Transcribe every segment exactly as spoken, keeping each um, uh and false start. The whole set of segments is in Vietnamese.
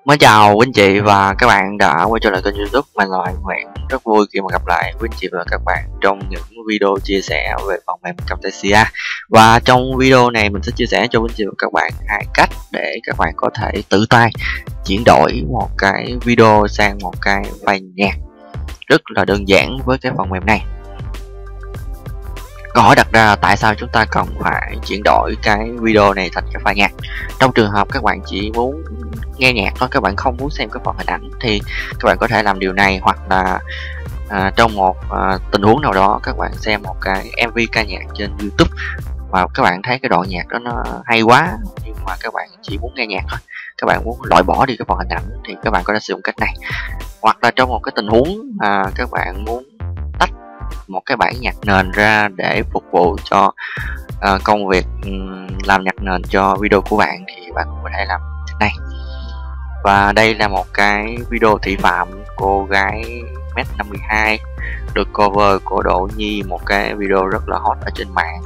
Mới chào quý anh chị và các bạn đã quay trở lại kênh YouTube. Mình là Hoàng Nguyễn, rất vui khi mà gặp lại quý anh chị và các bạn trong những video chia sẻ về phần mềm Camtasia. Và trong video này mình sẽ chia sẻ cho quý anh chị và các bạn hai cách để các bạn có thể tự tay chuyển đổi một cái video sang một cái file nhạc rất là đơn giản với cái phần mềm này. Câu hỏi đặt ra là tại sao chúng ta cần phải chuyển đổi cái video này thành cái file nhạc. Trong trường hợp các bạn chỉ muốn nghe nhạc thôi, các bạn không muốn xem cái phần hình ảnh thì các bạn có thể làm điều này, hoặc là à, trong một à, tình huống nào đó các bạn xem một cái em vê ca nhạc trên YouTube và các bạn thấy cái đoạn nhạc đó nó hay quá nhưng mà các bạn chỉ muốn nghe nhạc thôi, các bạn muốn loại bỏ đi cái phần hình ảnh thì các bạn có thể sử dụng cách này. Hoặc là trong một cái tình huống à, các bạn muốn tách một cái bản nhạc nền ra để phục vụ cho uh, công việc um, làm nhạc nền cho video của bạn thì bạn cũng có thể làm này. Và đây là một cái video Thị Phạm, cô gái mét năm mươi hai, được cover của Đỗ Nhi, một cái video rất là hot ở trên mạng.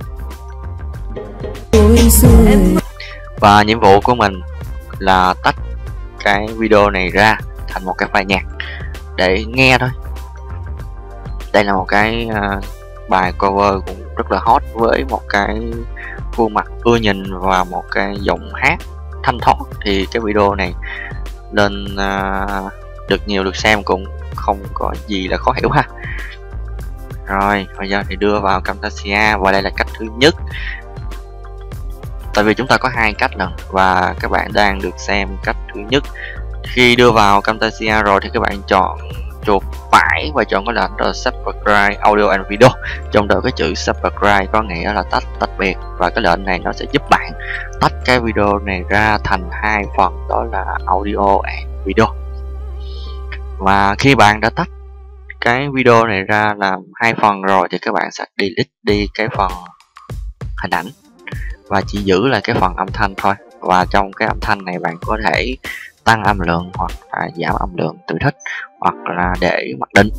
Và nhiệm vụ của mình là tách cái video này ra thành một cái file nhạc để nghe thôi. Đây là một cái uh, bài cover cũng rất là hot với một cái khuôn mặt ưa nhìn và một cái giọng hát thanh thoát, thì cái video này lên uh, được nhiều lượt xem cũng không có gì là khó hiểu ha. Rồi bây giờ thì đưa vào Camtasia, và đây là cách thứ nhất. Tại vì chúng ta có hai cách lần và các bạn đang được xem cách thứ nhất. Khi đưa vào Camtasia rồi thì các bạn chọn chuột phải và chọn cái lệnh đó là Subscribe Audio and Video. Trong đó cái chữ Subscribe có nghĩa là tách tách biệt, và cái lệnh này nó sẽ giúp bạn tách cái video này ra thành hai phần, đó là Audio and Video. Và khi bạn đã tách cái video này ra làm hai phần rồi thì các bạn sẽ delete đi cái phần hình ảnh và chỉ giữ lại cái phần âm thanh thôi. Và trong cái âm thanh này bạn có thể tăng âm lượng hoặc là giảm âm lượng tùy thích, hoặc là để mặc định.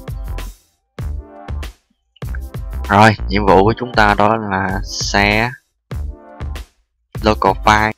Rồi nhiệm vụ của chúng ta đó là share local file,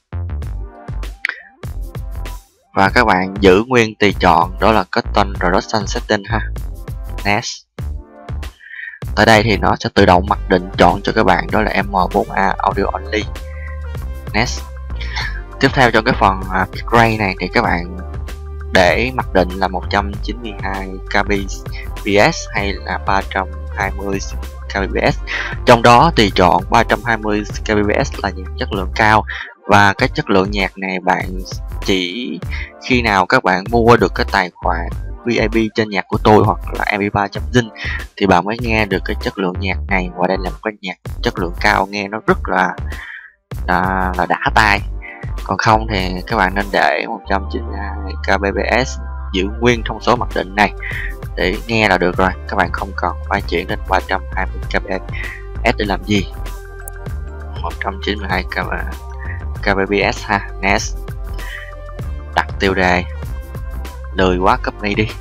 và các bạn giữ nguyên tùy chọn đó là Custom Production Setting ha. Next. Tại đây thì nó sẽ tự động mặc định chọn cho các bạn đó là M bốn A Audio Only. Next. Tiếp theo trong cái phần uh, bitrate này thì các bạn để mặc định là một trăm chín mươi hai ca bê pê ét hay là ba trăm hai mươi ca bê pê ét. Trong đó tùy chọn ba trăm hai mươi ca bê pê ét là nhạc chất lượng cao, và cái chất lượng nhạc này bạn chỉ khi nào các bạn mua được cái tài khoản vê i pê trên nhạc của tôi hoặc là em pê ba chấm zin thì bạn mới nghe được cái chất lượng nhạc này. Và đây là một cái nhạc chất lượng cao, nghe nó rất là là, là đã tai. Còn không thì các bạn nên để một trăm chín mươi hai ca bê pê ét, giữ nguyên thông số mặc định này để nghe là được rồi. Các bạn không cần phải chuyển đến ba trăm hai mươi ca bê pê ét để làm gì. Một trăm chín mươi hai ca bê pê ét ha. Next. Đặt tiêu đề, lười quá copy đi.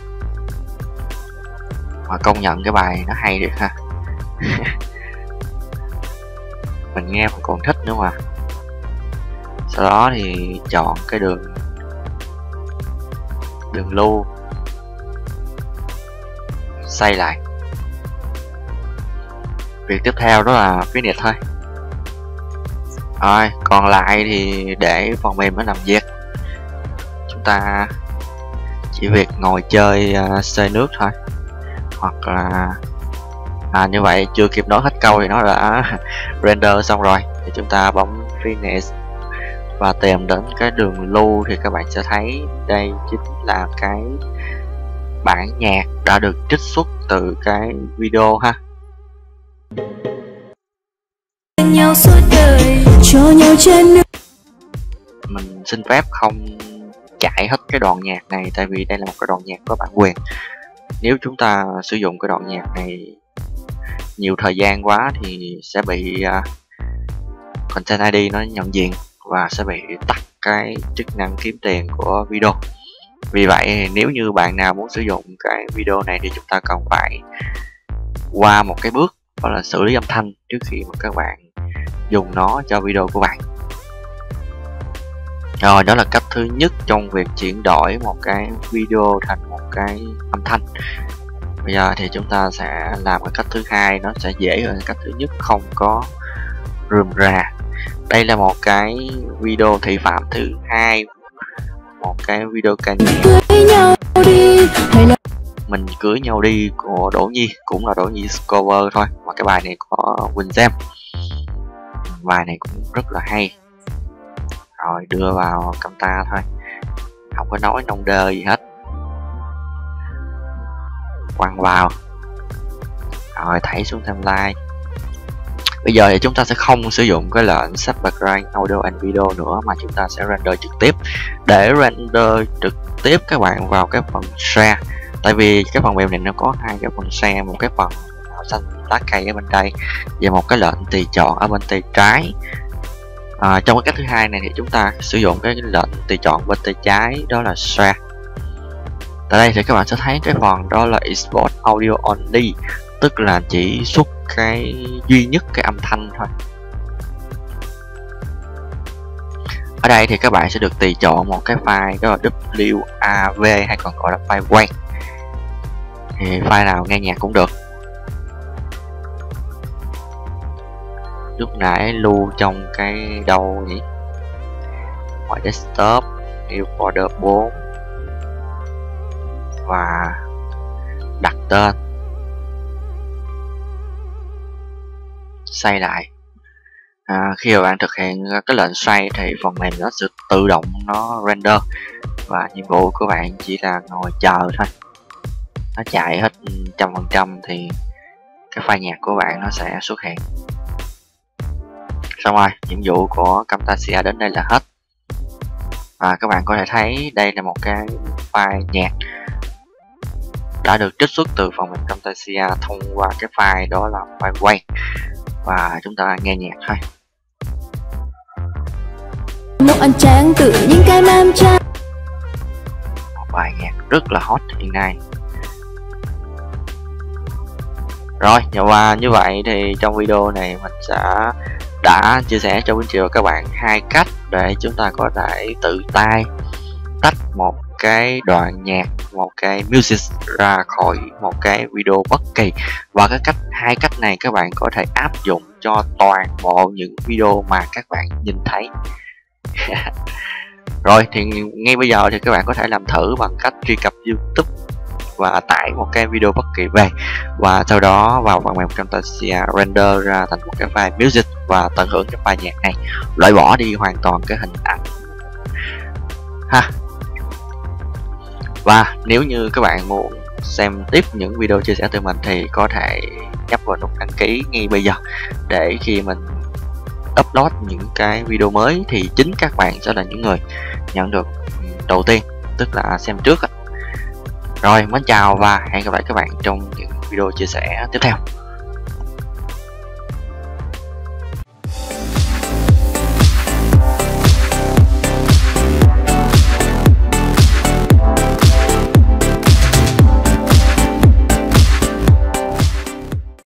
Mà công nhận cái bài nó hay được ha. Mình nghe mà còn thích nữa mà. Sau đó thì chọn cái đường đường lưu, xây lại. Việc tiếp theo đó là finish thôi. Rồi còn lại thì để phần mềm nó làm việc, chúng ta chỉ việc ngồi chơi uh, xơi nước thôi. Hoặc là à, như vậy chưa kịp nói hết câu thì nó đã render xong rồi, thì chúng ta bấm finish và tìm đến cái đường lưu thì các bạn sẽ thấy đây chính là cái bản nhạc đã được trích xuất từ cái video ha. Mình xin phép không chạy hết cái đoạn nhạc này, tại vì đây là một cái đoạn nhạc có bản quyền. Nếu chúng ta sử dụng cái đoạn nhạc này nhiều thời gian quá thì sẽ bị uh, Content i đê nó nhận diện và sẽ bị tắt cái chức năng kiếm tiền của video. Vì vậy nếu như bạn nào muốn sử dụng cái video này thì chúng ta cần phải qua một cái bước, đó là xử lý âm thanh trước khi mà các bạn dùng nó cho video của bạn. Rồi, đó là cách thứ nhất trong việc chuyển đổi một cái video thành một cái âm thanh. Bây giờ thì chúng ta sẽ làm cái cách thứ hai, nó sẽ dễ hơn cách thứ nhất, không có rườm rà. Đây là một cái video thị phạm thứ hai, một cái video ca nhạc Mình Cưới Nhau Đi của Đỗ Nhi, cũng là Đỗ Nhi cover thôi, mà cái bài này có Quỳnh Gem. Bài này cũng rất là hay. Rồi đưa vào Camtasia thôi, không có nói nông đơ gì hết, quăng vào rồi thảy xuống timeline. Bây giờ thì chúng ta sẽ không sử dụng cái lệnh set background audio and video nữa, mà chúng ta sẽ render trực tiếp. Để render trực tiếp các bạn vào cái phần share, tại vì cái phần mềm này nó có hai cái phần share, một cái phần màu xanh lá cây ở bên đây và một cái lệnh tùy chọn ở bên tay trái. À, trong cái cách thứ hai này thì chúng ta sử dụng cái lệnh tùy chọn bên tay trái, đó là share. Tại đây thì các bạn sẽ thấy cái phần đó là export audio only, tức là chỉ xuất cái duy nhất cái âm thanh thôi. Ở đây thì các bạn sẽ được tùy chọn một cái file đó là W A V, hay còn gọi là file quay. Thì file nào nghe nhạc cũng được. Lúc nãy lưu trong cái đâu nhỉ? Ngoài desktop, new folder bốn và đặt tên, xây lại. À, khi mà bạn thực hiện cái lệnh xây thì phần mềm nó sẽ tự động nó render, và nhiệm vụ của bạn chỉ là ngồi chờ thôi. Nó chạy hết trăm phần trăm thì cái file nhạc của bạn nó sẽ xuất hiện. Xong rồi, nhiệm vụ của Camtasia đến đây là hết. Và các bạn có thể thấy đây là một cái file nhạc đã được trích xuất từ phần mềm Camtasia thông qua cái file đó là file quay, và chúng ta nghe nhạc thôi. Một anh chàng tự nhiên cái nam trang, một bài nhạc rất là hot hiện nay. Rồi, và như vậy thì trong video này mình sẽ đã chia sẻ cho quý chị và các bạn hai cách để chúng ta có thể tự tay tách một cái đoạn nhạc, một cái music ra khỏi một cái video bất kỳ. Và cái cách hai cách này các bạn có thể áp dụng cho toàn bộ những video mà các bạn nhìn thấy. Rồi thì ngay bây giờ thì các bạn có thể làm thử bằng cách truy cập YouTube và tải một cái video bất kỳ về, và sau đó vào phần mềm Camtasia render ra thành một cái file music và tận hưởng cái file nhạc này, loại bỏ đi hoàn toàn cái hình ảnh ha. Và nếu như các bạn muốn xem tiếp những video chia sẻ từ mình thì có thể nhấp vào nút đăng ký ngay bây giờ, để khi mình upload những cái video mới thì chính các bạn sẽ là những người nhận được đầu tiên, tức là xem trước. Rồi, mến chào và hẹn gặp lại các bạn trong những video chia sẻ tiếp theo.